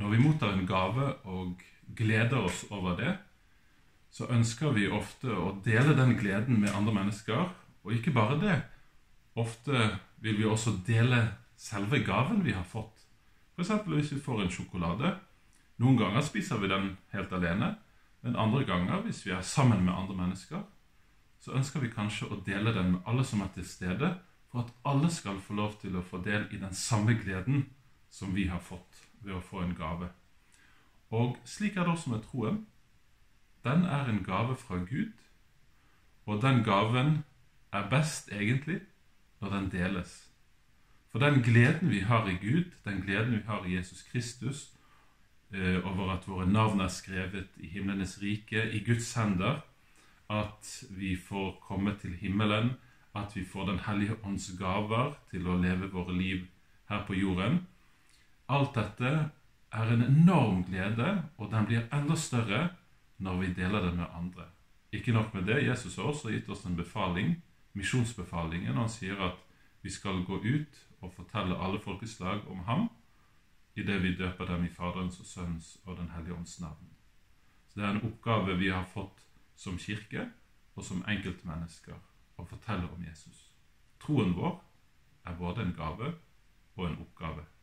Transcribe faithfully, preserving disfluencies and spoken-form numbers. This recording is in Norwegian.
når vi mottar en gave og gleder oss over det, så ønsker vi ofte å dele den gleden med andre mennesker, og ikke bare det. Ofte vil vi også dele selve gaven vi har fått. For eksempel hvis vi får en sjokolade. Noen ganger spiser vi den helt alene, men andre ganger, hvis vi er sammen med andre mennesker, så ønsker vi kanskje å dele den med alle som er til stede, for at alle skal få lov til å få del i den samme gleden som vi har fått ved å få en gave. Og slik er det også med troen. Den er en gave fra Gud, og den gaven er best egentlig når den deles. For den gleden vi har i Gud, den gleden vi har i Jesus Kristus, eh, over at våre navn er skrevet i himlenes rike, i Guds hender, at vi får komme til himmelen, at vi får den hellige ånds gaver til å leve våre liv her på jorden. Alt dette er en enorm glede, og den blir enda større når vi deler det med andre. Ikke nok med det, Jesus har også gitt oss en befaling, misjonsbefalingen, og han sier at vi skal gå ut og fortelle alle folkeslag om ham, i det vi døper dem i Faderens og Sønnens og den hellige ånds navn. Så det er en oppgave vi har fått som kirke og som enkeltmennesker, å fortelle om Jesus. Troen vår er både en gave og en oppgave.